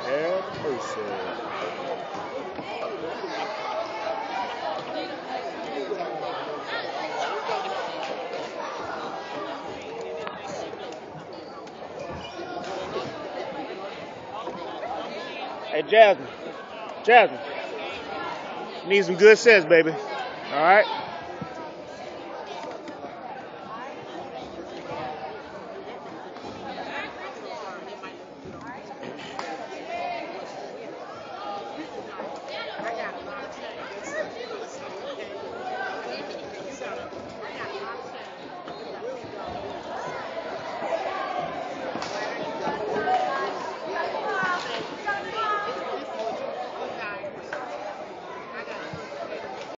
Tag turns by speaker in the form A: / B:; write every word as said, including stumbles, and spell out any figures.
A: have mercy. Hey, Jasmine. Jasmine. Need some good sense, baby. All right?